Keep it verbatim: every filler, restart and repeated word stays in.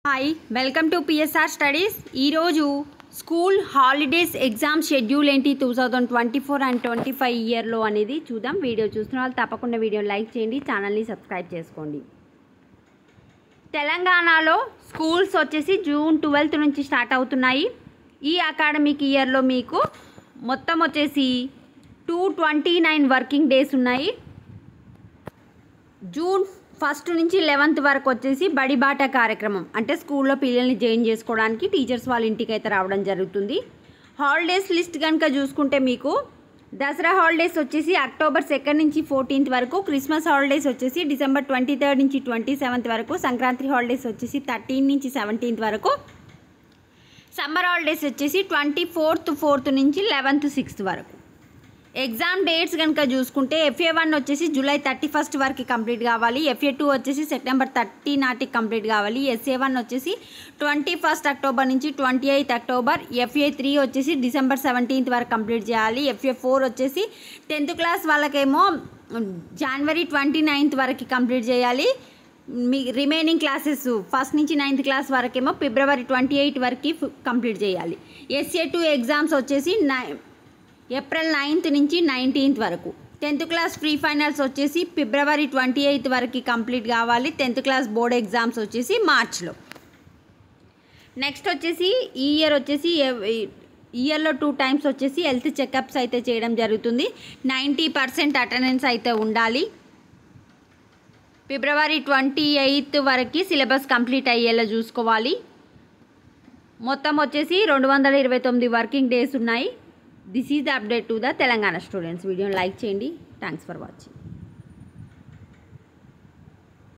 Hi welcome to PSR studies. ఈరోజు school holidays exam schedule ఏంటి two thousand twenty four and twenty five ఇయర్లో అనేది చూద్దాం. Video చూస్తున్న వాళ్ళు తప్పకుండా వీడియోని లైక్ చేయండి, ఛానల్ని సబ్స్క్రైబ్ చేసుకోండి. తెలంగాణలో స్కూల్స్ వచ్చేసి జూన్ ట్వెల్త్ నుంచి స్టార్ట్ అవుతున్నాయి. ఈ అకాడమిక్ ఇయర్లో మీకు మొత్తం వచ్చేసి two twenty nine working days ఉన్నాయి. జూన్ ఫస్ట్ నుంచి లెవెన్త్ వరకు వచ్చేసి బడిబాట కార్యక్రమం, అంటే స్కూల్లో పిల్లల్ని జాయిన్ చేసుకోవడానికి టీచర్స్ వాళ్ళ ఇంటికి అయితే రావడం జరుగుతుంది. హాలిడేస్ లిస్ట్ కనుక చూసుకుంటే మీకు దసరా హాలిడేస్ వచ్చేసి అక్టోబర్ సెకండ్ నుంచి ఫోర్టీన్త్ వరకు, క్రిస్మస్ హాలిడేస్ వచ్చేసి డిసెంబర్ ట్వంటీ థర్డ్ నుంచి ట్వంటీ సెవెంత్ వరకు, సంక్రాంతి హాలిడేస్ వచ్చేసి థర్టీన్ నుంచి సెవెంటీన్త్ వరకు, సమ్మర్ హాలిడేస్ వచ్చేసి ట్వంటీ ఫోర్త్ ఫోర్త్ నుంచి లెవెన్త్ సిక్స్త్ వరకు. ఎగ్జామ్ డేట్స్ కనుక చూసుకుంటే ఎఫ్ఏ వన్ వచ్చేసి జూలై థర్టీ ఫస్ట్ వరకు కంప్లీట్ కావాలి, ఎఫ్ఏ టూ వచ్చేసి సెప్టెంబర్ థర్టీ నాటికి కంప్లీట్ కావాలి, ఎస్ఏ వన్ వచ్చేసి ట్వంటీ ఫస్ట్ అక్టోబర్ నుంచి twenty eighth October, FA three వచ్చేసి డిసెంబర్ సెవెంటీన్త్ వరకు కంప్లీట్ చేయాలి, ఎఫ్ఏ ఫోర్ వచ్చేసి టెన్త్ క్లాస్ వాళ్ళకేమో జనవరి ట్వంటీ నైన్త్ వరకు కంప్లీట్ చేయాలి. మీ రిమైనింగ్ క్లాసెస్ ఫస్ట్ నుంచి నైన్త్ క్లాస్ వరకేమో ఫిబ్రవరి ట్వంటీ ఎయిట్ వరకు కంప్లీట్ చేయాలి. ఎస్ఏ టూ ఎగ్జామ్స్ వచ్చేసి నై ఏప్రిల్ నైన్త్ నుంచి నైన్టీన్త్ వరకు. టెన్త్ క్లాస్ ప్రీ ఫైనల్స్ వచ్చేసి ఫిబ్రవరి ట్వంటీ ఎయిత్ వరకు కంప్లీట్ కావాలి. టెన్త్ క్లాస్ బోర్డ్ ఎగ్జామ్స్ వచ్చేసి మార్చ్లో. నెక్స్ట్ వచ్చేసి ఈ ఇయర్ వచ్చేసి ఇయర్లో టూ టైమ్స్ వచ్చేసి హెల్త్ చెకప్స్ అయితే చేయడం జరుగుతుంది. నైంటీ పర్సెంట్ అటెండెన్స్ అయితే ఉండాలి. ఫిబ్రవరి ట్వంటీ ఎయిత్ వరకు సిలబస్ కంప్లీట్ అయ్యేలా చూసుకోవాలి. మొత్తం వచ్చేసి రెండు వందల ఇరవై తొమ్మిది వర్కింగ్ డేస్ ఉన్నాయి. This is the update to the Telangana students. వీడియోని లైక్ చేయండి. Thanks for watching.